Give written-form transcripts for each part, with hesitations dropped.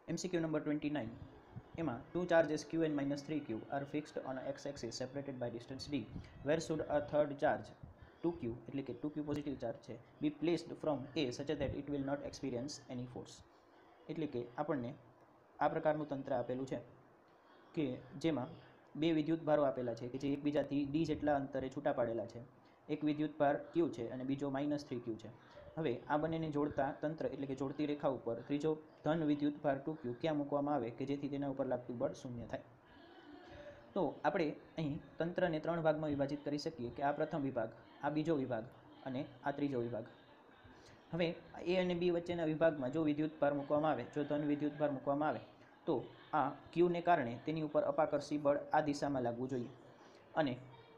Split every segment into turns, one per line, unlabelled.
MCQ number 29. Emma, two charges q and minus 3q are fixed on a x-axis separated by distance d. Where should a third charge 2q, એટલે કે 2q positive charge છે, be placed from A such that it will not experience any force? એટલે કે આપણને આ પ્રકારનું તંત્ર આપેલું છે કે જેમાં બે વિદ્યુત ભારો આપેલા છે કે જે એકબીજાથી d જેટલા અંતરે છૂટા પાડેલા છે. એક વિદ્યુત ભાર q છે અને બીજો -3q છે. હવે આ બંનેને જોડતા તંત્ર એટલે કે જોડતી રેખા ઉપર ત્રીજો ધન વિદ્યુત ભાર 2q ક્યાં મૂકવામાં આવે કે જેથી તેના ઉપર લાગતું બળ શૂન્ય થાય. તો આપણે અહીં તંત્રને ત્રણ ભાગમાં વિભાજિત કરી શકીએ કે આ પ્રથમ વિભાગ, આ બીજો વિભાગ અને આ ત્રીજો વિભાગ. હવે એ અને બી વચ્ચેના વિભાગમાં જો વિદ્યુત ભાર મૂકવામાં આવે, જો ધન વિદ્યુત ભાર મૂકવામાં આવે તો આ ક્યુને કારણે તેની ઉપર અપાકર્ષી બળ આ દિશામાં લાગવું જોઈએ અને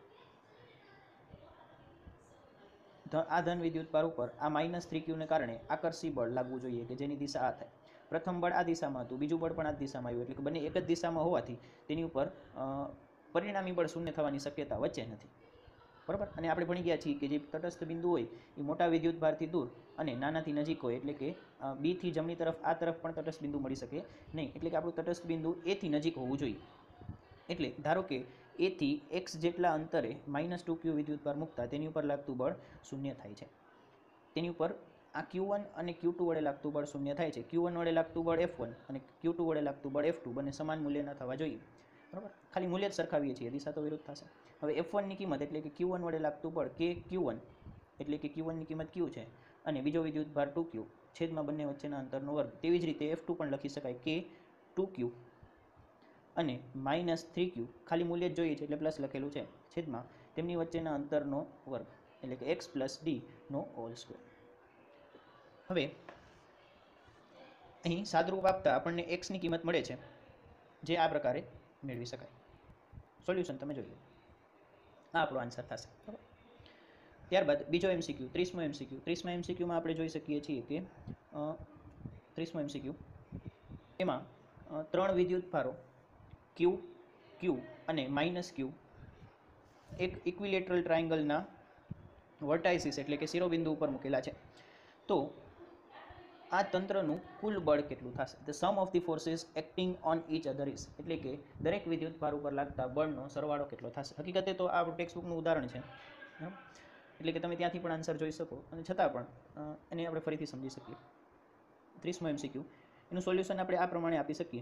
આ ધન વિદ્યુત ભાર ઉપર આ -3q ને કારણે આકર્ષી બળ લાગવું જોઈએ કે જેની દિશા આ થાય. પ્રથમ બળ આ દિશામાં હતું, બીજું બળ પણ આ દિશામાં આવ્યું, એટલે કે બંને એક જ દિશામાં હોવાથી તેની ઉપર પરિણામી બળ શૂન્ય થવાની શક્યતા વચ્ચે નથી. બરાબર. અને આપણે ભણી ગયા છીએ કે જે તટસ્થ બિંદુ હોય એ મોટા વિદ્યુત ભારથી દૂર અને નાનાથી નજીક હોય, એટલે કે બી થી જમણી તરફ આ તરફ પણ તટસ્થ બિંદુ મળી શકે નહીં, એટલે કે આપણું તટસ્થ બિંદુ એ થી નજીક હોવું જોઈએ. એટલે ધારો કે એ થી x જેટલા અંતરે -2q વિદ્યુત ભાર મૂકતા તેની ઉપર લાગતું બળ શૂન્ય થાય છે. તેની ઉપર આ q1 અને q2 વડે લાગતું બળ શૂન્ય થાય છે. q1 વડે લાગતું બળ F1 અને q2 વડે લાગતું બળ F2 બંને સમાન મૂલ્યના થવા જોઈએ. બરાબર. ખાલી મૂલ્ય જ સરખાવીએ છીએ, દિશા તો વિરુદ્ધ થશે. હવે F1 ની કિંમત એટલે કે q1 વડે લાગતું બળ કે q1 એટલે કે q1 ની કિંમત q છે અને બીજો વિદ્યુત ભાર 2q છેદમાં બંને વચ્ચેના અંતરનો વર્ગ. તેવી જ રીતે F2 પણ લખી શકાય કે 2q અને -3q, ખાલી મૂલ્ય જ જોઈએ છે એટલે પ્લસ લખેલું છે, છેદમાં તેમની વચ્ચેના અંતરનો વર્ગ એટલે કે x + d નો હોલ સ્ક્વેર. હવે અહીં સાદરૂપ આપતા આપણને x ની કિંમત મળે છે જે આ પ્રકારે મેળવી શકાય. સોલ્યુશન તમે જોઈ લો. આ આપણો આન્સર થશે. બરાબર. ત્યારબાદ બીજો MCQ, 30મો MCQ. 30મા MCQમાં આપણે જોઈ શકીએ છીએ કે 30મો MCQ એમાં ત્રણ વિદ્યુત ભારો q, q અને -q એક ઇક્વિલેટરલ ટ્રાયેંગલના વર્ટાઇસિસ એટલે કે શિરોબિંદુ ઉપર મૂકેલા છે. તો આ તંત્રનું કુલ બળ કેટલું થશે? The sum of the forces acting on each other is, એટલે કે દરેક વિદ્યુત ભાર ઉપર લાગતા બળનો સરવાળો કેટલો થશે? હકીકતે તો આ ટેક્સ્ટ બુકનું ઉદાહરણ છે, એટલે કે તમે ત્યાંથી પણ આન્સર જોઈ શકો અને છતાં પણ એને આપણે ફરીથી સમજી શકીએ. 30મો MCQ એનું સોલ્યુશન આપણે આ પ્રમાણે આપી શકીએ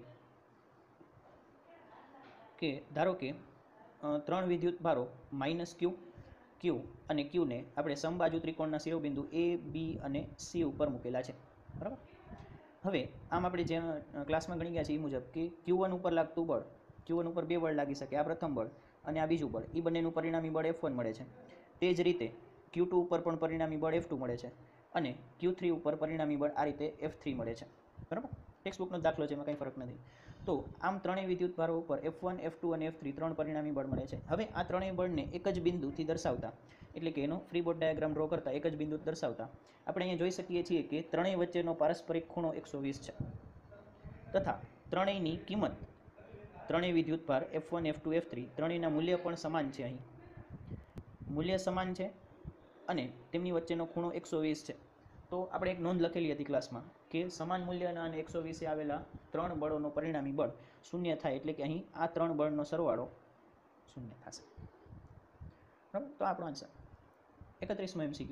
કે ધારો કે ત્રણ વિદ્યુત ભારો -q, q અને q ને આપણે સમબાજુ ત્રિકોણના શિરોબિંદુ a, b અને c ઉપર મૂકેલા છે. બરાબર. હવે આમ આપણે જે ક્લાસમાં ગણી ગયા છે એ મુજબ કે q1 ઉપર લાગતું બળ, q1 ઉપર બે બળ લાગી શકે, આ પ્રથમ બળ અને આ બીજું બળ, એ બંનેનું પરિણામી બળ F1 મળે છે. તે જ રીતે q2 ઉપર પણ પરિણામી બળ F2 મળે છે અને q3 ઉપર પરિણામી બળ આ રીતે F3 મળે છે. બરાબર. ટેક્સ્ટ બુકનો દાખલો છે, એમાં કંઈ ફરક નથી. તો આમ ત્રણેય વિદ્યુત ભારો ઉપર F1, F2 અને F3 ત્રણ પરિણામી બળ મળે છે. હવે આ ત્રણેય બળને એક જ બિંદુથી દર્શાવતા, એટલે કે એનો ફ્રી બોડી ડાયાગ્રામ ડ્રો કરતા એક જ બિંદુ દર્શાવતા આપણે અહીંયા જોઈ શકીએ છીએ કે ત્રણેય વચ્ચેનો પારસ્પરિક ખૂણો 120 છે તથા ત્રણેયની કિંમત, ત્રણેય વિદ્યુત ભાર F1, F2, F3 ત્રણેયના મૂલ્ય પણ સમાન છે. અહીં મૂલ્ય સમાન છે અને તેમની વચ્ચેનો ખૂણો 120 છે. તો આપણે એક નોંધ લખેલી હતી ક્લાસમાં કે સમાન મૂલ્યના અને 120 આવેલા ત્રણ બળોનો પરિણામી બળ શૂન્ય થાય, એટલે કે અહીં આ ત્રણ બળનો સરવાળો શૂન્ય થશે. બરાબર. તો આપણો આન્સર. 31મો MCQ.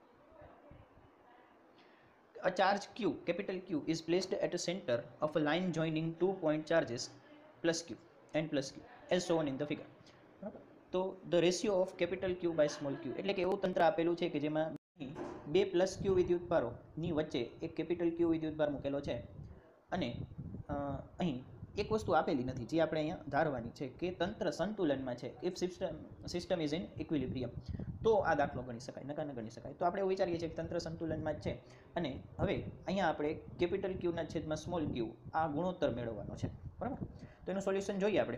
A charge Q, capital Q, is placed at a center of a line joining 2 point charges +q and +q as shown in the figure. બરાબર. તો the ratio of capital Q by small q, એટલે કે એવું તંત્ર આપેલું છે કે જેમાં બે +q વિદ્યુત ભારોની વચ્ચે એક કેપિટલ Q વિદ્યુત ભાર મૂકેલો છે અને અહીં એક વસ્તુ આપેલી નથી જે આપણે અહીંયા ધારવાની છે કે તંત્ર સંતુલનમાં છે. If system is in equilibrium, તો આ દાખલો ગણી શકાય, નકાર ન ગણી શકાય. તો આપણે એવું વિચારીએ છીએ કે તંત્ર સંતુલનમાં જ છે અને હવે અહીંયા આપણે કેપિટલ Q ના છેદમાં સ્મોલ q આ ગુણોત્તર મેળવવાનો છે. બરાબર. તો એનું સોલ્યુશન જોઈએ આપણે.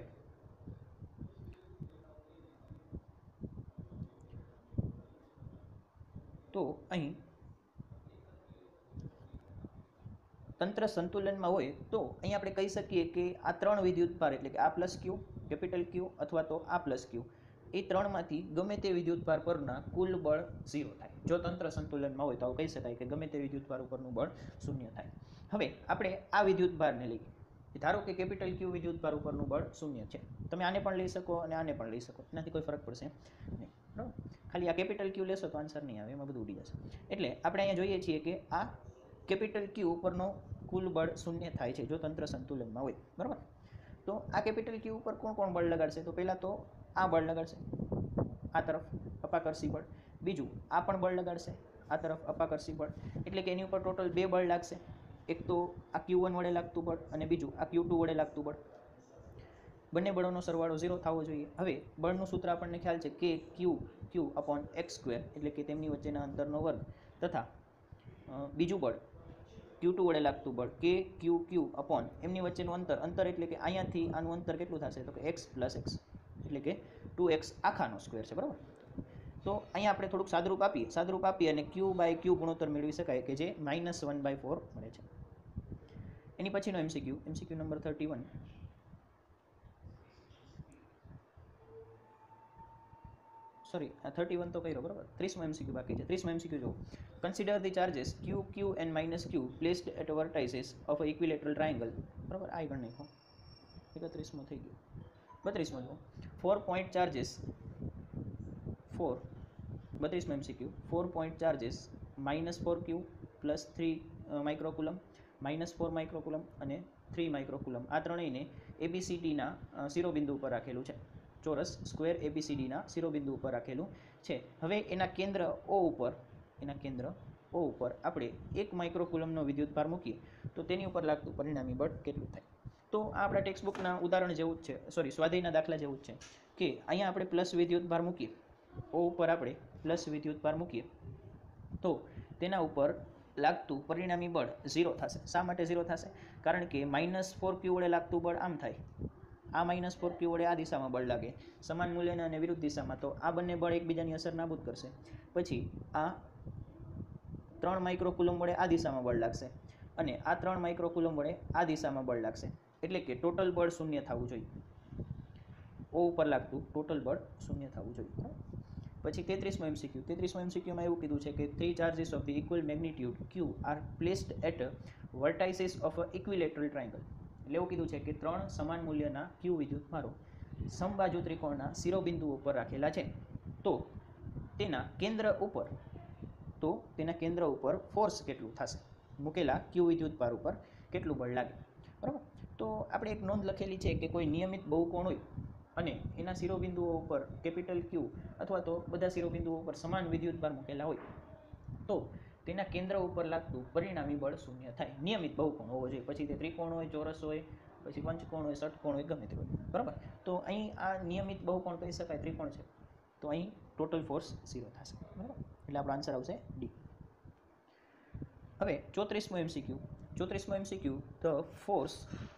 તો અહીં તંત્ર સંતુલનમાં હોય તો અહીં આપણે કહી શકીએ કે આ ત્રણ વિદ્યુત ભાર એટલે કે આ +q, કેપિટલ Q અથવા તો આ +q એ ત્રણમાંથી ગમે તે વિદ્યુત ભાર પરના કુલ બળ 0 થાય. જો તંત્ર સંતુલનમાં હોય તો આવું કહી શકાય કે ગમે તે વિદ્યુત ભાર ઉપરનું બળ શૂન્ય થાય. હવે આપણે આ વિદ્યુતભારને લઈએ. ધારો કે કેપિટલ ક્યુ વિદ્યુતભાર ઉપરનું બળ 0 છે. તમે આને પણ લઈ શકો અને આને પણ લઈ શકો, એનાથી કોઈ ફરક પડશે નહીં, બરાબર. ખાલી આ કેપિટલ ક્યુ લેશો તો આન્સર નહીં આવે, એમાં બધું ઉડી જશે. એટલે આપણે અહીંયા જોઈએ છીએ કે આ કેપિટલ ક્યુ ઉપરનો કુલ બળ 0 થાય છે જો તંત્ર સંતુલનમાં હોય, બરાબર. તો આ કેપિટલ ક્યુ ઉપર કોણ બળ લગાડશે? તો પહેલાં તો આ બળ લગાડશે, આ તરફ અપાકર્ષી બળ. બીજું આ પણ બળ લગાડશે, આ તરફ અપાકર્ષી બળ. એટલે કે એની ઉપર ટોટલ 2 બળ લાગશે. એક તો આ Q1 વડે લાગતું બળ અને બીજું આ Q2 વડે લાગતું બળ. બંને બળોનો સરવાળો 0 થવો જોઈએ. હવે બળનું સૂત્ર આપણને ખ્યાલ છે કે Q/x², એટલે કે તેમની વચ્ચેના અંતરનો વર્ગ, તથા બીજું બળ Q2 વડે લાગતું બળ KQQ/ એમની વચ્ચેનું અંતર એટલે કે અહીંયાથી આનું અંતર કેટલું થશે? તો કે x + x, એટલે કે 2x આખાનો સ્ક્વેર છે, બરાબર. તો અહીંયા આપણે થોડુંક સાદરૂપ આપીએ અને Q/Q ગુણોત્તર મેળવી શકાય કે જે -1/4 મળે છે. એની પછીનો MCQ નંબર 31. સોરી, 31 તો કર્યો, બરાબર. 30મો MCQ બાકી છે. 30મો MCQ જો, consider the charges Q, Q and -Q placed at vertices of a equilateral triangle, બરાબર. આ ગણ નાખો, 31મો થઈ ગયો. 32મો જો, 4 પોઈન્ટ ચાર્जेस 32મો MCQ 4 point charges -4Q + 3 microcoulomb, -4 microcoulomb અને 3 માઇક્રોકુલમ, આ ત્રણેયને ABCDના શિરોબિંદુ ઉપર રાખેલું છે. ચોરસ સ્ક્વેર ABCDના શિરોબિંદુ ઉપર રાખેલું છે. હવે એના કેન્દ્ર O ઉપર આપણે 1 માઇક્રોકુલમનો વિદ્યુતભાર મૂકીએ તો તેની ઉપર લાગતું પરિણામી બળ કેટલું થાય? તો આ આપણા ટેક્સ્ટબુકના ઉદાહરણ જેવું જ છે, સોરી સ્વાધ્યાયના દાખલા જેવું જ છે કે અહીંયા આપણે પ્લસ વિદ્યુતભાર મૂકીએ, O ઉપર આપણે પ્લસ વિદ્યુતભાર મૂકીએ તો તેના ઉપર લાગતું પરિણામી બળ 0 થશે. શા માટે 0 થશે? કારણ કે -4Q વડે લાગતું બળ આમ થાય, આ -4Q વડે આ દિશામાં બળ લાગે, સમાન મૂલ્યના અને વિરુદ્ધ દિશામાં, તો આ બંને બળ એકબીજાની અસર નાબૂદ કરશે. પછી આ 3 માઇક્રોકુલમ વડે આ દિશામાં બળ લાગશે અને આ 3 માઇક્રોકુલમ વડે આ દિશામાં બળ લાગશે. એટલે કે ટોટલ બળ 0 થવું જોઈએ. O ઉપર લાગતું ટોટલ બળ 0 થવું જોઈએ. પછી 33મો MCQ માં એવું કીધું છે કે 3 charges of the equal magnitude Q are placed at vertices of a equilateral triangle. એટલે એવું કીધું છે કે 3 સમાન મૂલ્યના Q વિદ્યુતભારો સમબાજુ ત્રિકોણના શિરોબિંદુઓ ઉપર રાખેલા છે. તો તેના કેન્દ્ર ઉપર ફોર્સ કેટલું થશે? મૂકેલા Q વિદ્યુતભાર ઉપર કેટલું બળ લાગે, બરાબર. તો આપણે એક નોંધ લખેલી છે કે કોઈ નિયમિત બહુકોણ હોય અને એના શિરોબિંદુઓ ઉપર કેપિટલ Q અથવા તો બધા શિરોબિંદુઓ ઉપર સમાન વિદ્યુતભાર મૂકેલા હોય તો તેના કેન્દ્ર ઉપર લાગતું પરિણામી બળ 0 થાય. નિયમિત બહુકોણ હોવો જોઈએ, પછી તે ત્રિકોણ હોય, ચોરસ હોય, પછી પંચકોણ હોય, ષટકોણ હોય, ગમે તે હોય, બરાબર. તો અહીં આ નિયમિત બહુકોણ કહી શકાય, ત્રિકોણ છે, તો અહીં ટોટલ ફોર્સ 0 થશે, બરાબર. એટલે આપણો આન્સર આવશે ડી. હવે 34મો MCQ the force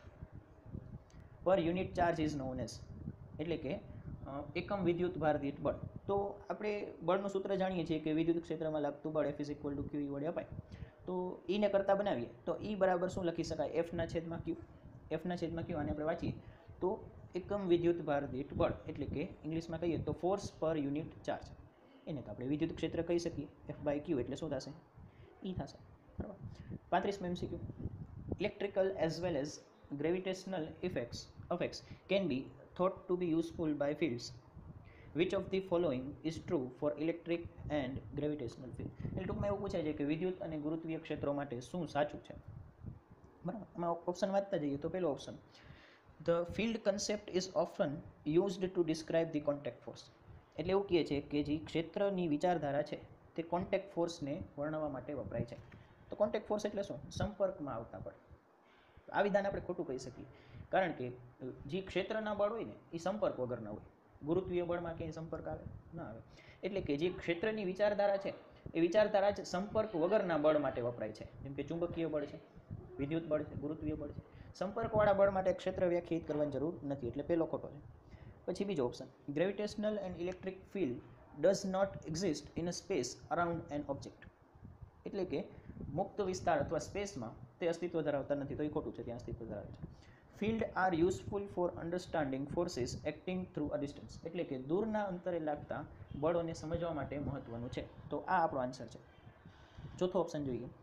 per unit charge is known as, એટલે કે એકમ વિદ્યુતભાર દીઠ બળ. તો આપણે બળનું સૂત્ર જાણીએ છીએ કે વિદ્યુત ક્ષેત્રમાં લાગતું બળ F = QE વડે અપાય. તો E ને કરતાં બનાવીએ તો E બરાબર શું લખી શકાય? F/Q. આને આપણે વાંચીએ તો એકમ વિદ્યુતભાર દીઠ બળ, એટલે કે ઇંગ્લિશમાં કહીએ તો ફોર્સ પર યુનિટ ચાર્જ. એને તો આપણે વિદ્યુત ક્ષેત્ર કહી શકીએ. F/Q એટલે શું થશે? E થશે, બરાબર. 35મો MCQ electrical as well as gravitational effects can be thought to be useful by fields. Which of the following is true for electric and gravitational field? એટલે ટૂંકમાં એવું પૂછાય છે કે વિદ્યુત અને ગુરુત્વીય ક્ષેત્રો માટે શું સાચું છે, બરાબર. એમાં ઓપ્શન વાંચતા જઈએ તો પહેલો option, the field concept is often used to describe the contact force. એટલે એવું કહે છે કે જે ક્ષેત્રની વિચારધારા છે તે કોન્ટેક્ટ ફોર્સને વર્ણવવા માટે વપરાય છે. તો કોન્ટેક્ટ ફોર્સ એટલે શું? સંપર્કમાં આવતા બળ. આ વિધાન આપણે ખોટું કહી શકીએ, કારણ કે જે ક્ષેત્રના બળ હોય ને એ સંપર્ક વગરના હોય. ગુરુત્વીય બળમાં ક્યાંય સંપર્ક આવે ના આવે. એટલે કે જે ક્ષેત્રની વિચારધારા છે એ વિચારધારા જ સંપર્ક વગરના બળ માટે વપરાય છે. જેમ કે ચુંબકીય બળ છે, વિદ્યુત બળ છે, ગુરુત્વીય બળ છે. સંપર્કવાળા બળ માટે ક્ષેત્ર વ્યાખ્યાયિત કરવાની જરૂર નથી, એટલે પહેલો ખોટો છે. પછી બીજો option, gravitational and electric field does not exist in a space around an object. એટલે કે મુક્ત વિસ્તાર અથવા સ્પેસમાં તે અસ્તિત્વ ધરાવતા નથી, તો એ ખોટું છે, ત્યાં અસ્તિત્વ ધરાવે છે. Fields are useful for understanding forces acting through a distance. એટલે કે દૂરના અંતરે લાગતા બળોને સમજવા માટે મહત્વનું છે. તો આ આપણો આન્સર છે. ચોથો ઓપ્શન જોઈએ,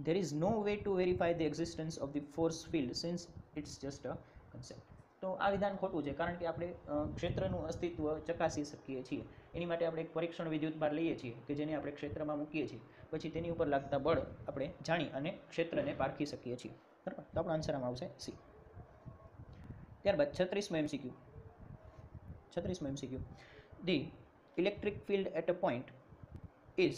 there is no way to verify the existence of the force field since it's just a concept. તો આ વિધાન ખોટું છે કારણ કે આપણે ક્ષેત્રનું અસ્તિત્વ ચકાસી શકીએ છીએ. એની માટે આપણે એક પરીક્ષણ વિદ્યુતભાર લઈએ છીએ કે જેને આપણે ક્ષેત્રમાં મૂકીએ છીએ, પછી તેની ઉપર લાગતા બળ આપણે જાણી અને ક્ષેત્રને પારખી શકીએ છીએ. બરાબર, તો આપણો આન્સર આમાં આવશે સી. ત્યારબાદ 36મો MCQ. 36મો MCQ. The electric field at a point is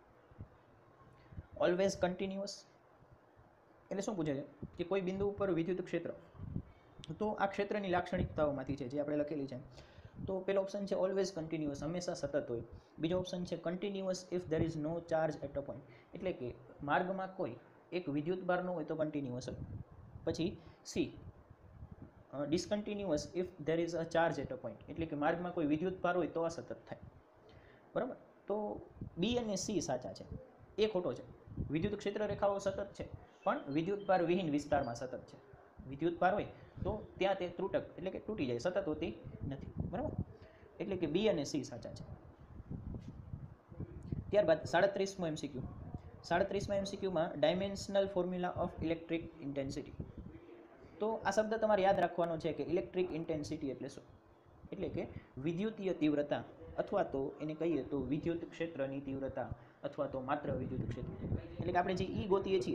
always continuous. એટલે શું પૂછે છે કે કોઈ બિંદુ ઉપર વિદ્યુત ક્ષેત્ર, તો આ ક્ષેત્રની લાક્ષણિકતાઓમાંથી છે જે આપણે લખેલી છે. તો પહેલો ઓપ્શન છે ઓલવેઝ કન્ટિન્યુઅસ, હંમેશા સતત હોય. બીજો ઓપ્શન છે continuous if there is no charge at a point, એટલે કે માર્ગમાં કોઈ એક વિદ્યુતભાર ન હોય તો કન્ટિન્યુઅસ હોય. પછી C discontinuous if there is a charge at a point, એટલે કે માર્ગમાં કોઈ વિદ્યુતભાર હોય તો અસતત થાય. બરાબર, તો બી અને સી સાચા છે, એ ખોટો છે. વિદ્યુત ક્ષેત્ર રેખાઓ સતત છે પણ વિદ્યુતભાર વિહીન વિસ્તારમાં સતત છે. વિદ્યુતભાર હોય તો ત્યાં તે ત્રુટક એટલે કે તૂટી જાય, સતત હોતી નથી. બરાબર, એટલે કે બી અને સી સાચા છે. ત્યારબાદ 37મો MCQ. 37મા MCQમાં dimensional formula of electric intensity. તો આ શબ્દ તમારે યાદ રાખવાનો છે કે ઇલેક્ટ્રિક ઇન્ટેન્સિટી એટલે શું? એટલે કે વિદ્યુતીય તીવ્રતા, અથવા તો એને કહીએ તો વિદ્યુત ક્ષેત્રની તીવ્રતા, અથવા તો માત્ર વિદ્યુત ક્ષેત્ર. એટલે કે આપણે જે ઈ ગોતીએ છીએ,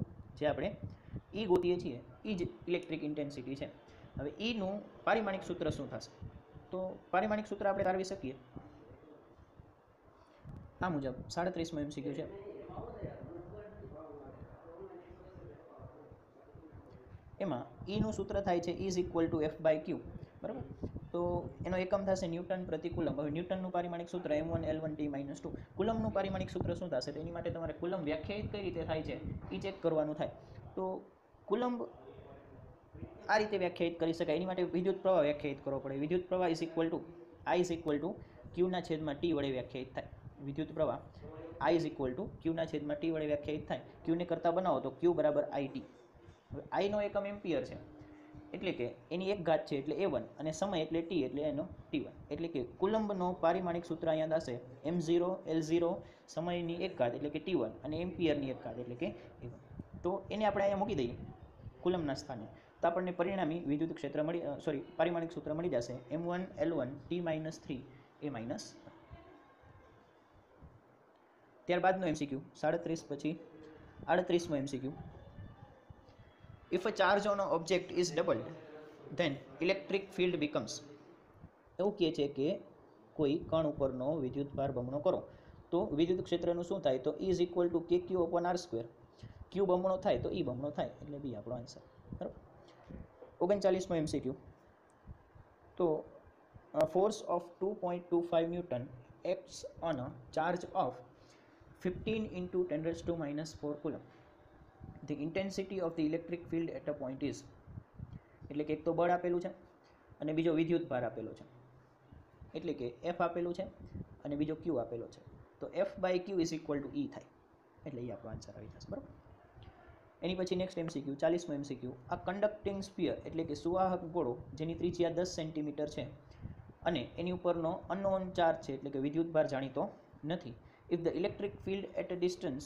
એ જ ઇલેક્ટ્રિક ઇન્ટેન્સિટી છે. હવે ઈનું પારિમાણિક સૂત્ર શું થશે? તો પારિમાણિક સૂત્ર આપણે તારવી શકીએ આ મુજબ. 37મો MCQ છે. એમાં ઈનું સૂત્ર થાય છે E=F/Q. બરાબર, તો એનો એકમ થશે ન્યૂટન પ્રતિ કુલમ. હવે ન્યૂટનનું પારિમાણિક સૂત્ર m1L1T-2. કુલમનું પારિમાણિક સૂત્ર શું થશે? તો એની માટે તમારે કુલમ વ્યાખ્યાયિત કઈ રીતે થાય છે એ ચેક કરવાનું થાય. તો કુલમ આ રીતે વ્યાખ્યાયિત કરી શકાય. એની માટે વિદ્યુત પ્રવાહ વ્યાખ્યાયિત કરવો પડે. વિદ્યુત પ્રવાહ I=Q/T વડે વ્યાખ્યાયિત થાય. વિદ્યુત પ્રવાહ I=Q/T વડે વ્યાખ્યાયિત થાય. Qને કરતાં બનાવો તો Q = IT. હવે આઈનો એકમ એમ્પિયર છે, એટલે કે એની એક ઘાત છે એટલે A1, અને સમય એટલે T એટલે એનો T1. એટલે કે કુલમ્બનો પારિમાણિક સૂત્ર અહીંયા થશે m0L0 સમયની એક ઘાત એટલે કે T1 અને એમ્પિયરની એક ઘાત એટલે કે A1. તો એને આપણે અહીંયા મૂકી દઈએ કુલમના સ્થાને, તો આપણને પરિણામી વિદ્યુત ક્ષેત્ર પારિમાણિક સૂત્ર મળી જશે m1L1T-3 A-. ત્યારબાદનો MCQ 37 પછી 38મો MCQ. If a charge on an object is doubled, then electric field becomes. એવું કહે છે કે કોઈ કણ ઉપરનો વિદ્યુતભાર બમણો કરો તો વિદ્યુત ક્ષેત્રનું શું થાય? તો E=KQ/R². Q બમણો થાય તો E બમણો થાય, એટલે બી આપણો આન્સર. બરાબર. 39મો MCQ. તો force of 2.25 Newton acts on a charge of 15 × 10⁻⁴ coulomb. The intensity of the electric field at a point is. એટલે કે એક તો બળ આપેલું છે અને બીજો વિદ્યુત ભાર આપેલો છે, એટલે કે F આપેલું છે અને બીજો Q આપેલો છે. તો F/Q = E થાય, એટલે એ આપણો આન્સર આવી જશે. બરાબર. એની પછી નેક્સ્ટ MCQ 40મો MCQ. આ કન્ડક્ટિંગ સ્ફિયર એટલે કે સુવાહક ગોળો જેની ત્રિજ્યા 10 સેન્ટીમીટર છે અને એની ઉપરનો અનનોન ચાર્જ છે, એટલે કે વિદ્યુત ભાર જાણીતો નથી. If the electric field at a distance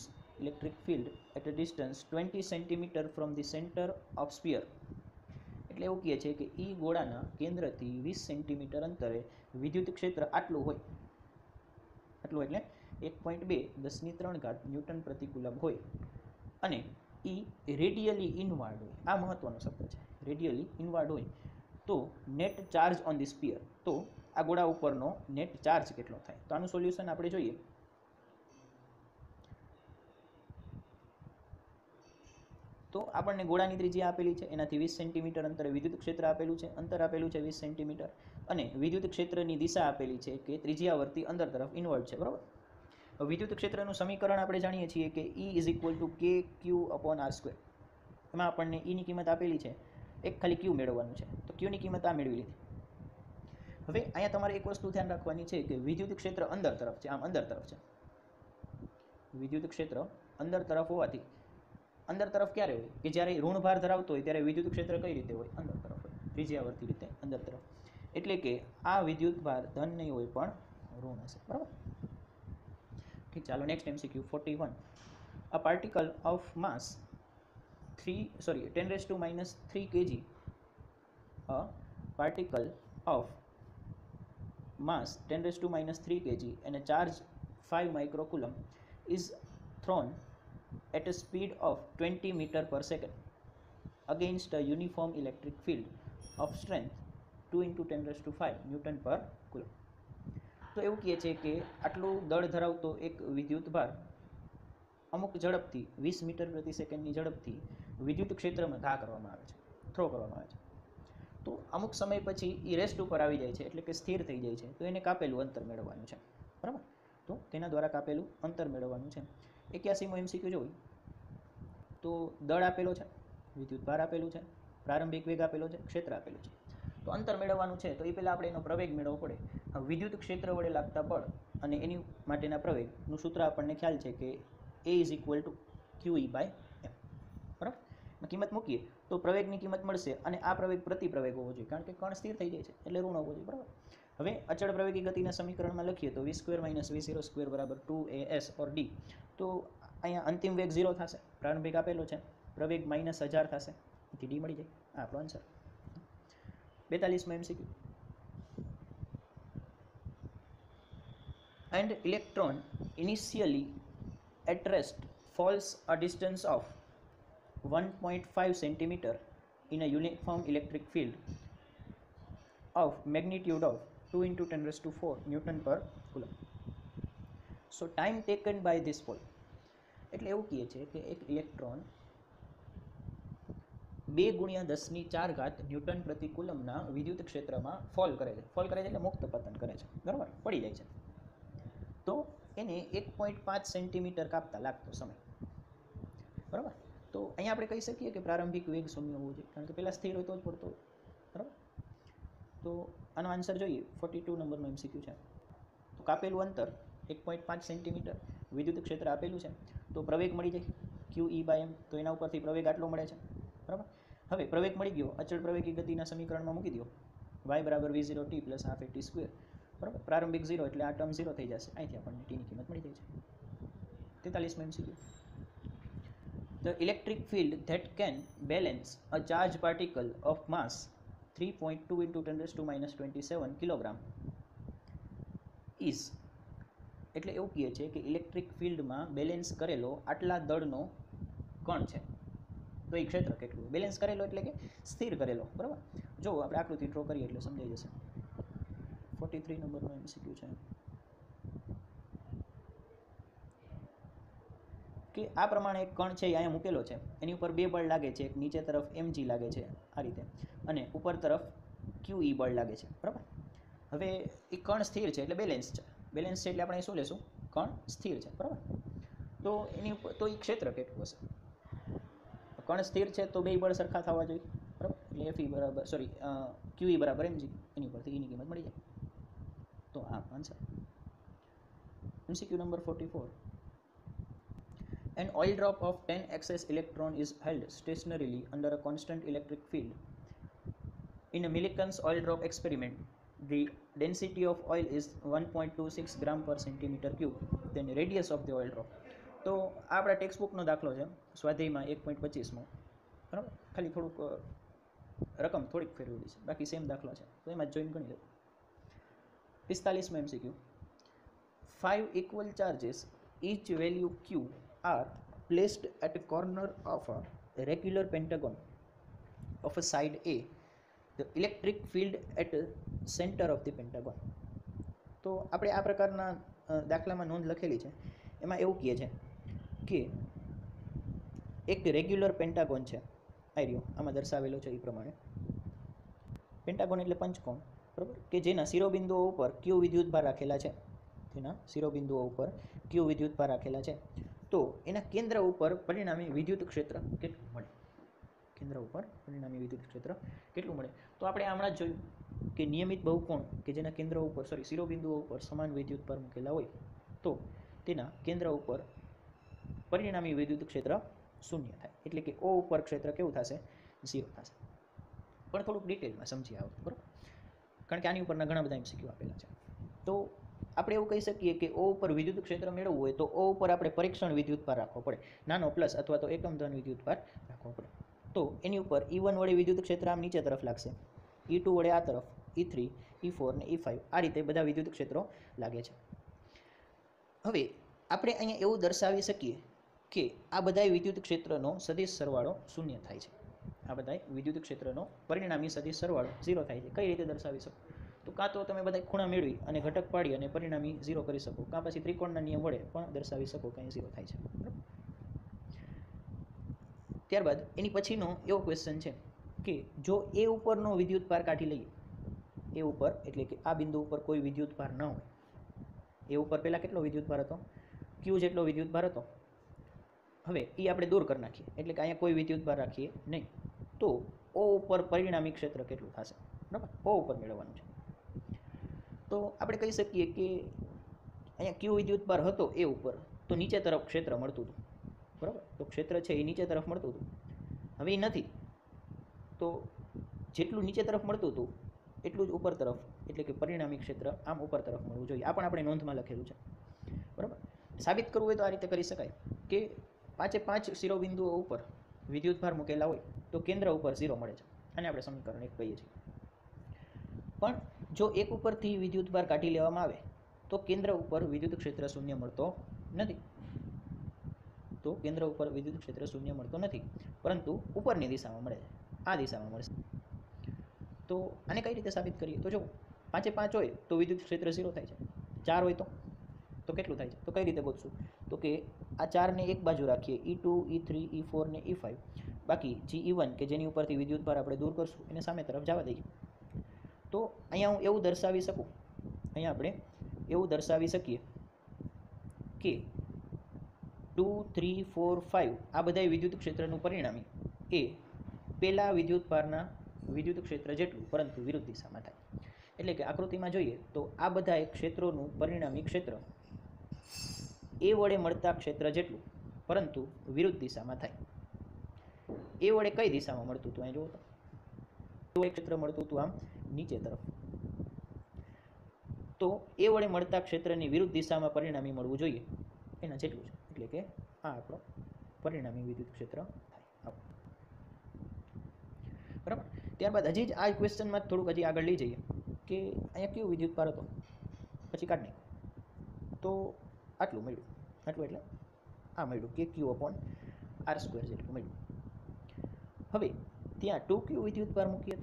20 cm from the center of sphere. એટલે એવું કહે છે કે ઈ ગોળાના કેન્દ્રથી 20 સેન્ટીમીટર અંતરે વિદ્યુત ક્ષેત્ર આટલું હોય, એટલે 1.2 × 10³ ન્યૂટન પ્રતિ કુલમ હોય અને ઈ રેડિયલી ઇનવાર્ડ હોય. આ મહત્વનો શબ્દ છે, રેડિયલી ઇનવાર્ડ હોય. તો net charge on the sphere, તો આ ગોળા ઉપરનો નેટ ચાર્જ કેટલો થાય? તો આનું સોલ્યુશન આપણે જોઈએ. તો આપણને ગોળાની ત્રિજ્યા આપેલી છે, એનાથી 20 સેન્ટીમીટર અંતરે વિદ્યુત ક્ષેત્ર આપેલું છે, અંતર આપેલું છે 20 સેન્ટીમીટર, અને વિદ્યુત ક્ષેત્રની દિશા આપેલી છે કે ત્રિજ્યાવર્તી અંદર તરફ ઇનવર્ડ છે. બરાબર. વિદ્યુત ક્ષેત્રનું સમીકરણ આપણે જાણીએ છીએ કે E=KQ/R². એમાં આપણને ઈની કિંમત આપેલી છે, એક ખાલી Q મેળવવાનું છે, તો Qની કિંમત આ મેળવી લીધી. હવે અહીંયા તમારે એક વસ્તુ ધ્યાન રાખવાની છે કે વિદ્યુત ક્ષેત્ર અંદર તરફ છે, આમ અંદર તરફ છે. વિદ્યુત ક્ષેત્ર અંદર તરફ હોવાથી, અંદર તરફ ક્યારે હોય કે જ્યારે ઋણ ભાર ધરાવતો હોય ત્યારે વિદ્યુત ક્ષેત્ર કઈ રીતે હોય? અંદર તરફ હોય, ત્રિજ્યાવર્તી રીતે અંદર તરફ. એટલે કે આ વિદ્યુત ભાર ધન નહીં હોય પણ ઋણ હશે. બરાબર. ઠીક, ચાલો next MCQ 41. a particle of mass 10 raised to minus 3 kg, a particle of mass 10 raised to minus 3 kg and a charge 5 microcoulomb is thrown at a speed of 20 meter per second against a uniform electric field of strength 2 into 10 raised to 5 newton per coulomb. તો એવું કહે છે કે આટલું દળ ધરાવતો એક વિદ્યુત ભાર અમુક ઝડપથી 20 મીટર પ્રતિ સેકન્ડની ઝડપથી વિદ્યુત ક્ષેત્રમાં ઘા કરવામાં આવે છે, થ્રો કરવામાં આવે છે. તો અમુક સમય પછી એ રેસ્ટ ઉપર આવી જાય છે, એટલે કે સ્થિર થઈ જાય છે. તો એને કાપેલું અંતર મેળવવાનું છે, બરાબર. તો તેના દ્વારા કાપેલું અંતર મેળવવાનું છે. 81મો MCQ જોઈ તો દળ આપેલો છે, વિદ્યુત ભાર આપેલું છે, પ્રારંભિક વેગ આપેલો છે, ક્ષેત્ર આપેલું છે. તો અંતર મેળવવાનું છે તો એ પહેલાં આપણે એનો પ્રવેગ મેળવવો પડે. વિદ્યુત ક્ષેત્ર વડે લાગતા બળ અને એની માટેના પ્રવેગનું સૂત્ર આપણને ખ્યાલ છે કે A is equal to QE/m, બરાબર. કિંમત મૂકીએ તો પ્રવેગની કિંમત મળશે અને આ પ્રવેગ પ્રતિ પ્રવેગ હોવો જોઈએ, કારણ કે કણ સ્થિર થઈ જાય છે એટલે ઋણ હોવો જોઈએ, બરાબર. હવે અચળ પ્રવેગી ગતિના સમીકરણમાં લખીએ તો v² - v02 બરાબર 2as or d. તો અહીંયા અંતિમ વેગ 0 થશે, પ્રારંભિક આપેલો છે, પ્રવેગ -1000 થશે, તેથી ડી મળી જાય. આ આપણો આન્સર. 42મો MCQ. And electron initially at rest falls a distance of 1.5 centimeter in a uniform electric field of magnitude of 2 into 10 raised to 4 Newton per coulomb. So time taken by this fall, એટલે એવું કહે છે કે એક electron 2 × 10⁴ newton પ્રતિ કુલમના વિદ્યુત ક્ષેત્રમાં fall કરે છે. ફોલ કરે છે એટલે મુક્ત પતન કરે છે, બરાબર, પડી જાય છે. તો એને 1.5 સેન્ટીમીટર કાપતા લાગતો સમય, બરાબર. તો અહીંયા આપણે કહી શકીએ કે પ્રારંભિક વેગ 0 હોવો જોઈએ, કારણ કે પહેલાં સ્થિર હોય તો જ પડતો હોય, બરાબર. તો આનો આન્સર જોઈએ. 42 નંબરનો MCQ છે. તો કાપેલું અંતર 1.5 સેન્ટીમીટર, વિદ્યુત ક્ષેત્ર આપેલું છે, તો પ્રવેગ મળી જાય QE/m. તો એના ઉપરથી પ્રવેગ આટલો મળે છે, બરાબર. હવે પ્રવેગ મળી ગયો, અચળ પ્રવેગી ગતિના સમીકરણમાં મૂકી દો, y બરાબર v0t plus half at square, બરાબર. પ્રારંભિક 0 એટલે આ ટર્મ 0 થઈ જશે, અહીંથી આપણને ટીની કિંમત મળી જાય છે. 43મો MCQ. The electric field that can balance a charged particle of mass 3.2 into 10 raised to minus 27 kilogram is, એટલે એવું કહે છે કે ઇલેક્ટ્રિક ફિલ્ડમાં બેલેન્સ કરેલો આટલા દળનો કણ છે, તો એ ક્ષેત્ર કેટલું? બેલેન્સ કરેલો એટલે કે સ્થિર કરેલો, બરાબર. જો આપણે આકૃતિ ડ્રો કરીએ એટલે સમજાઈ જશે. 43 નંબરનો MCQ છે કે આ પ્રમાણે એક કણ છે, અહીંયા મૂકેલો છે, એની ઉપર 2 બળ લાગે છે, એક નીચે તરફ mg લાગે છે આ રીતે, અને ઉપર તરફ QE બળ લાગે છે, બરાબર. હવે એ કણ સ્થિર છે એટલે બેલેન્સ છે. બેલેન્સ છે એટલે આપણે શું લેશું? કણ સ્થિર છે, બરાબર. તો એની ઉપર તો એ ક્ષેત્ર કેટલું હશે? કણ સ્થિર છે તો 2 બળ સરખા થવા જોઈએ, બરાબર. એટલે FE બરાબર QE બરાબર mg, એની ઉપરથી એની કિંમત મળી જાય. તો આ answer. MCQ number 44. An oil drop of 10 excess electron is held stationarily under a constant electric field. In a Millikan's oil drop experiment, the density of oil is 1.26 gram per centimeter cube. Then radius of the oil drop. તો આ આપણા text બુકનો દાખલો છે, સ્વાધ્યાયમાં 1.25મો, બરાબર. ખાલી થોડુંક રકમ થોડીક ફેરવેલી છે, બાકી સેમ દાખલો છે, તો એમાં જોઈન ગણી લો. 45મો MCQ. 5 equal charges, each value q, are placed at a corner of a regular pentagon of a side A. The electric field at the center of the pentagon. તો આપણે આ પ્રકારના દાખલામાં નોંધ લખેલી છે, એમાં એવું કહે છે કે એક રેગ્યુલર પેન્ટાગોન છે, આ રહ્યો આમાં દર્શાવેલો છે એ પ્રમાણે. પેન્ટાગોન એટલે પંચકોણ, બરાબર, કે જેના શિરોબિંદુઓ ઉપર ક્યુ વિદ્યુત ભાર રાખેલા છે, તેના શિરોબિંદુઓ ઉપર ક્યુ વિદ્યુત ભાર રાખેલા છે. તો એના કેન્દ્ર ઉપર પરિણામી વિદ્યુત ક્ષેત્ર કેટલું મળે? કેન્દ્ર ઉપર પરિણામી વિદ્યુત ક્ષેત્ર કેટલું મળે? તો આપણે હમણાં જ જોયું કે નિયમિત બહુકોણ કે જેના કેન્દ્ર ઉપર શિરોબિંદુઓ ઉપર સમાન વિદ્યુત ભાર મૂકેલા હોય, તો તેના કેન્દ્ર ઉપર પરિણામી વિદ્યુત ક્ષેત્ર 0 થાય, એટલે કે O ઉપર ક્ષેત્ર કેવું થશે? 0 થશે. પણ થોડુંક ડિટેલમાં સમજી આવો, બરાબર, કારણ કે આની ઉપરના ઘણા બધા MCQ આપેલા છે. તો આપણે એવું કહી શકીએ કે ઓ ઉપર વિદ્યુત ક્ષેત્ર મેળવવું હોય તો ઓ ઉપર આપણે પરીક્ષણ વિદ્યુતભાર રાખવો પડે, નાનો પ્લસ અથવા તો એકમ ધન વિદ્યુતભાર રાખવો પડે. તો એની ઉપર E1 વડે વિદ્યુત ક્ષેત્ર આમ નીચે તરફ લાગશે, E2 વડે આ તરફ, E3, E4 ને E5 આ રીતે બધા વિદ્યુત ક્ષેત્રો લાગે છે. હવે આપણે અહીંયા એવું દર્શાવી શકીએ કે આ બધા વિદ્યુત ક્ષેત્રનો સદિશ સરવાળો શૂન્ય થાય છે. આ બધા વિદ્યુત ક્ષેત્રનો પરિણામી સદિશ સરવાળો 0 થાય છે. કઈ રીતે દર્શાવી શકો? તો કાં તો તમે બધા ખૂણા મેળવી અને ઘટક પાડી અને પરિણામી 0 કરી શકો, કાં પછી ત્રિકોણના નિયમ વડે પણ દર્શાવી શકો કે અહીં 0 થાય છે. બરાબર. ત્યારબાદ એની પછીનો એવો ક્વેશ્ચન છે કે જો એ ઉપરનો વિદ્યુતભાર કાઢી લઈએ, એ ઉપર એટલે કે આ બિંદુ ઉપર કોઈ વિદ્યુતભાર ન હોય, એ ઉપર પહેલાં કેટલો વિદ્યુતભાર હતો? Q જેટલો વિદ્યુતભાર હતો. હવે એ આપણે દૂર કરી નાખીએ, એટલે કે અહીંયા કોઈ વિદ્યુતભાર રાખીએ નહીં, તો O ઉપર પરિણામી ક્ષેત્ર કેટલું થશે? બરાબર, O ઉપર મેળવવાનું છે. તો આપણે કહી શકીએ કે અહીંયા Q વિદ્યુતભાર હતો એ ઉપર, તો નીચે તરફ ક્ષેત્ર મળતું હતું. બરાબર, તો ક્ષેત્ર છે એ નીચે તરફ મળતું હતું. હવે એ નથી, તો જેટલું નીચે તરફ મળતું હતું એટલું જ ઉપર તરફ એટલે કે પરિણામી ક્ષેત્ર આમ ઉપર તરફ મળવું જોઈએ. આ પણ આપણે નોંધમાં લખેલું છે. બરાબર. સાબિત કરવું હોય તો આ રીતે કરી શકાય કે 5 શિરોબિંદુઓ ઉપર વિદ્યુતભાર મૂકેલા હોય તો કેન્દ્ર ઉપર 0 મળે છે. આને આપણે સમીકરણ 1 કહીએ છીએ. પણ જો એક ઉપરથી વિદ્યુતભાર કાઢી લેવામાં આવે તો કેન્દ્ર ઉપર વિદ્યુત ક્ષેત્ર શૂન્ય મળતો નથી. તો કેન્દ્ર ઉપર વિદ્યુત ક્ષેત્ર શૂન્ય મળતો નથી, પરંતુ ઉપરની દિશામાં મળે છે, આ દિશામાં મળશે. તો આને કઈ રીતે સાબિત કરીએ? તો જો 5 હોય તો વિદ્યુત ક્ષેત્ર 0 થાય છે, 4 હોય તો કેટલું થાય છે? તો કઈ રીતે ગોતશું? તો કે આ 4 ને એક બાજુ રાખીએ, E2, E3, E4 ને E5, બાકી જે E1 કે જેની ઉપરથી વિદ્યુતભાર આપણે દૂર કરશું એને સામે તરફ જવા દઈએ. તો અહીંયા હું એવું દર્શાવી શકું, અહીંયા આપણે એવું દર્શાવી શકીએ કે 2, 3, 4, 5 આ બધા વિદ્યુત ક્ષેત્રનું પરિણામી એ પહેલા વિદ્યુતભારના વિદ્યુત ક્ષેત્ર જેટલું પરંતુ વિરુદ્ધ દિશામાં થાય. એટલે કે આકૃતિમાં જોઈએ તો આ બધા ક્ષેત્રોનું પરિણામી ક્ષેત્ર એ વડે મળતા ક્ષેત્ર જેટલું પરંતુ વિરુદ્ધ દિશામાં થાય. એ વડે કઈ દિશામાં મળતું હતું? અહીં જુઓ તો એક ક્ષેત્ર મળતું હતું આમ નીચે તરફ, તો એ વડે મળતા ક્ષેત્રની વિરુદ્ધ દિશામાં પરિણામી મળવું જોઈએ એના જેટલું છે. એટલે કે આ આપણો પરિણામી વિદ્યુત ક્ષેત્ર થાય. બરાબર. ત્યારબાદ હજી જ આ ક્વેશ્ચનમાં થોડુંક હજી આગળ લઈ જઈએ કે અહીંયા કયો વિદ્યુતભાર હતો, પછી કાઢી નાખો તો આટલું મળ્યું. આટલું એટલે આ મળ્યું કે Q/R² જેટલું મળ્યું. હવે ત્યાં 2Q વિદ્યુતભાર મૂકીએ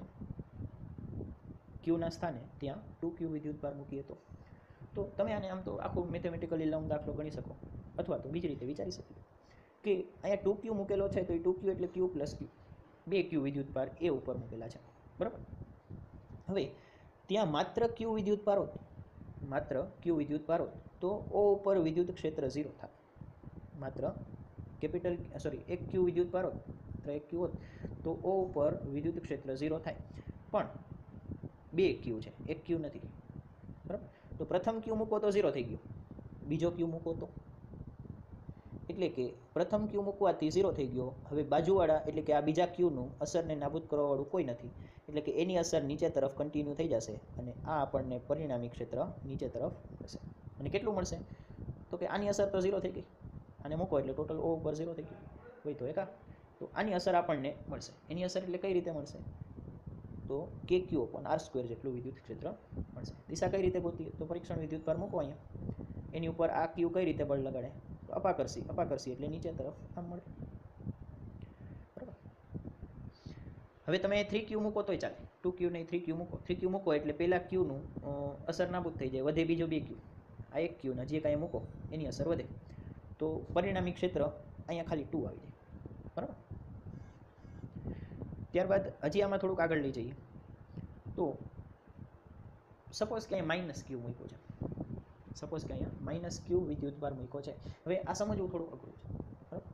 Qના સ્થાને ત્યાં 2Q વિદ્યુતભાર મૂકીએ તો તમે આને આમ તો આખું મેથેમેટિકલી લંબ દાખલો ગણી શકો, અથવા તો બીજી રીતે વિચારી શકીએ કે અહીંયા 2Q મૂકેલો છે તો એ 2Q એટલે Q + Q, 2Q વિદ્યુતભાર એ ઉપર મૂકેલા છે. બરાબર. હવે ત્યાં માત્ર Q વિદ્યુતભાર હોત, માત્ર Q વિદ્યુતભાર હોત તો O ઉપર વિદ્યુત ક્ષેત્ર 0 થાય. માત્ર એક Q વિદ્યુતભાર હોત, એક Q હોત તો O ઉપર વિદ્યુત ક્ષેત્ર 0 થાય. પણ 2 Q છે, એક Q નથી. બરાબર. તો પ્રથમ Q મૂકો તો 0 થઈ ગયો, બીજો Q મૂકો તો, એટલે કે પ્રથમ Q મૂકવાથી 0 થઈ ગયો. હવે બાજુવાળા એટલે કે આ બીજા Qનું અસરને નાબૂદ કરવાવાળું કોઈ નથી, એટલે કે એની અસર નીચે તરફ કન્ટિન્યુ થઈ જશે અને આ આપણને પરિણામી ક્ષેત્ર નીચે તરફ મળશે. અને કેટલું મળશે? તો કે આની અસર તો 0 થઈ ગઈ, આને મૂકો એટલે ટોટલ O ઉપર 0 થઈ ગયું હોય તો એકા. તો આની અસર આપણને મળશે. એની અસર એટલે કઈ રીતે મળશે? તો KQ/R² જેટલું વિદ્યુત ક્ષેત્ર મળશે. દિશા કઈ રીતે ગોતીએ? તો પરીક્ષણ વિદ્યુતભાર મૂકો અહીંયા, એની ઉપર આ Q કઈ રીતે બળ લગાડે? તો અપાકર્ષી એટલે નીચે તરફ આમ મળે. બરાબર. હવે તમે 3Q મૂકો તોય ચાલે, 2Q નહીં 3Q મૂકો. 3Q મૂકો એટલે પહેલા Qનું અસર નાબૂદ થઈ જાય, વધે બીજો 2Q. આ એક Q ને જે કાંઈ મૂકો એની અસર વધે, તો પરિણામી ક્ષેત્ર અહીંયા ખાલી 2 આવી જાય. બરાબર. ત્યારબાદ હજી આમાં થોડુંક આગળ લઈ જઈએ તો સપોઝ કે અહીંયા -Q મૂક્યો છે, સપોઝ કે અહીંયા -Q વિદ્યુતભાર મૂક્યો છે. હવે આ સમજવું થોડું અઘરું છે. બરાબર.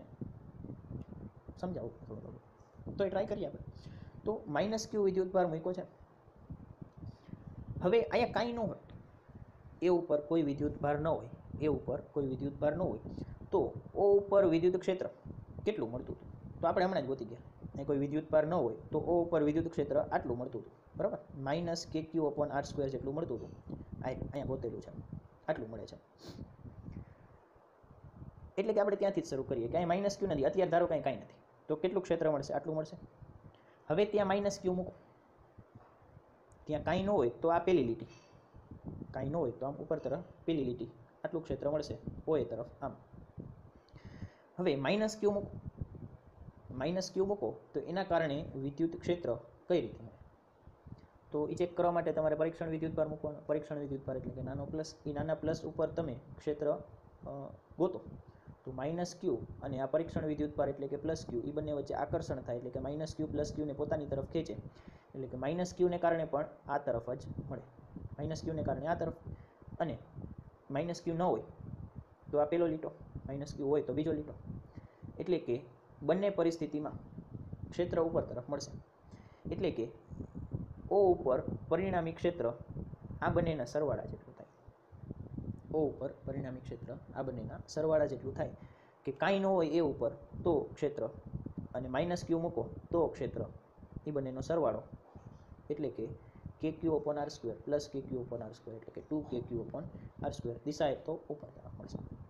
સમજાવું થોડું અઘરું તો એ ટ્રાય કરીએ આપણે. તો -Q વિદ્યુતભાર મૂક્યો છે. હવે અહીંયા કાંઈ ન હોય, એ ઉપર કોઈ વિદ્યુતભાર ન હોય, એ ઉપર કોઈ વિદ્યુતભાર ન હોય તો O ઉપર વિદ્યુત ક્ષેત્ર કેટલું મળતું હતું? તો આપણે હમણાં જ ગોતી ગયા. અહીં કોઈ વિદ્યુતભાર ન હોય તો O ઉપર વિદ્યુત ક્ષેત્ર આટલું મળતું હતું. બરાબર. -KQ/R² જેટલું મળતું હતું. અહીંયા ગોતેલું છે આટલું મળે છે. એટલે કે આપણે ત્યાંથી જ શરૂ કરીએ કે અહીં માઇનસ ક્યુ નથી, અત્યારે ધારો કાંઈ નથી, તો કેટલું ક્ષેત્ર મળશે? આટલું મળશે. હવે ત્યાં માઇનસ ક્યુ મૂકો, ત્યાં કાંઈ ન હોય તો આ પેલી લીટી, કાંઈ ન હોય તો આમ ઉપર તરફ પેલી લીટી, આટલું ક્ષેત્ર મળશે ઓએ તરફ આમ. હવે માઇનસ ક્યુ મૂકો, માઇનસ ક્યુ મૂકો તો એના કારણે વિદ્યુત ક્ષેત્ર કઈ રીતે મળે? તો એ ચેક કરવા માટે તમારે પરીક્ષણ વિદ્યુતભાર મૂકવાનો. પરીક્ષણ વિદ્યુતભાર એટલે કે નાનો પ્લસ, એ નાના પ્લસ ઉપર તમે ક્ષેત્ર ગોતો તો માઇનસ ક્યુ અને આ પરીક્ષણ વિદ્યુતભાર એટલે કે પ્લસ ક્યુ, એ બંને વચ્ચે આકર્ષણ થાય એટલે કે માઇનસ ક્યુ પ્લસ ક્યુને પોતાની તરફ ખેંચે, એટલે કે માઇનસ ક્યુને કારણે પણ આ તરફ જ મળે, માઇનસ ક્યુને કારણે આ તરફ. અને માઇનસ ક્યુ ન હોય તો આ પેલો લીટો, માઇનસ ક્યુ હોય તો બીજો લીટો. એટલે કે બંને પરિસ્થિતિમાં ક્ષેત્ર ઉપર તરફ મળશે. એટલે કે ઓ ઉપર પરિણામી ક્ષેત્ર આ બંનેના સરવાળા જેટલું થાય. ઓ ઉપર પરિણામી ક્ષેત્ર આ બંનેના સરવાળા જેટલું થાય. કે કાંઈ ન હોય એ ઉપર તો ક્ષેત્ર, અને માઇનસ ક્યુ મૂકો તો ક્ષેત્ર, એ બંનેનો સરવાળો. એટલે કે k q upon r square plus k q upon r square, એટલે કે 2 k q upon r square. દિશા એક તો ઉપર તરફ મળશે.